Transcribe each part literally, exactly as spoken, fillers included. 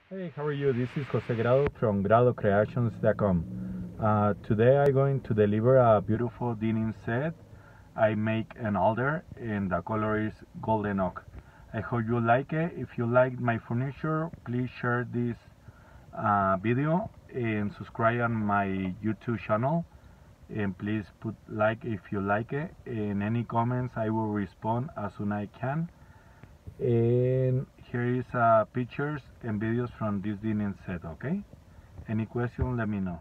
Hey, how are you? This is Jose Grado from grado creations dot com. Uh, today I'm going to deliver a beautiful dining set. I make an altar and the color is golden oak. I hope you like it. If you like my furniture, please share this uh, video and subscribe on my YouTube channel. And please put like if you like it. And any comments I will respond as soon as I can. And here is uh, pictures and videos from this dining set. Okay, any question, let me know.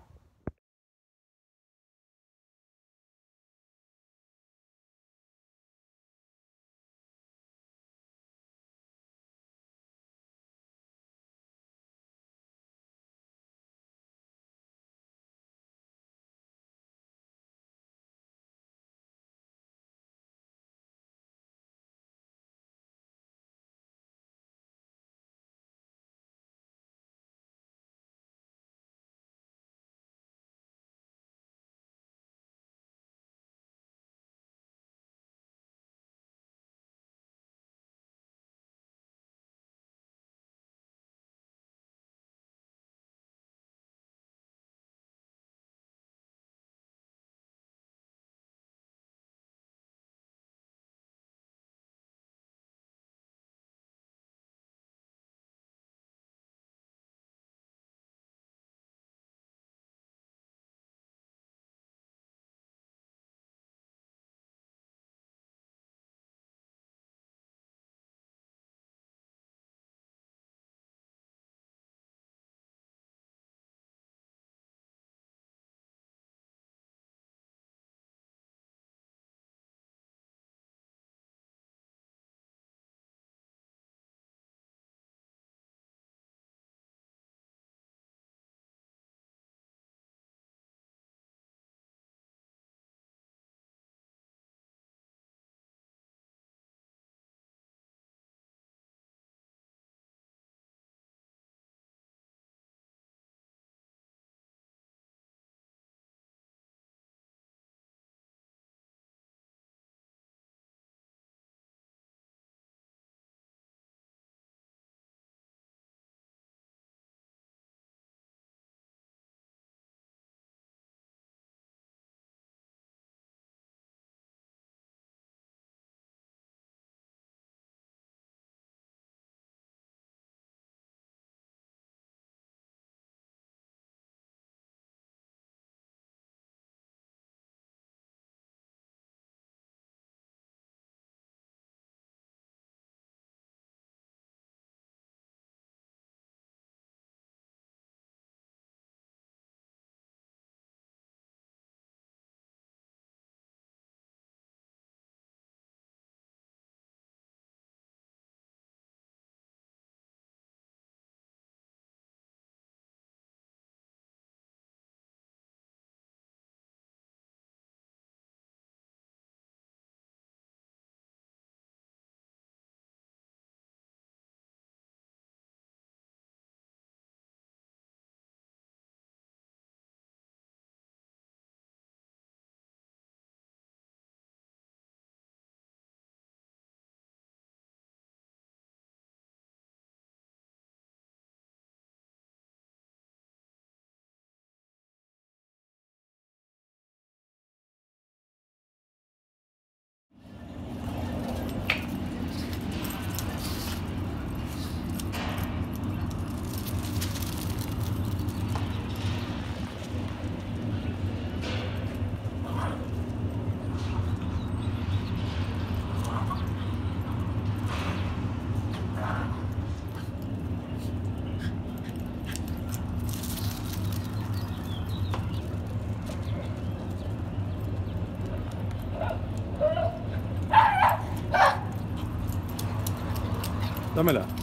Dámela.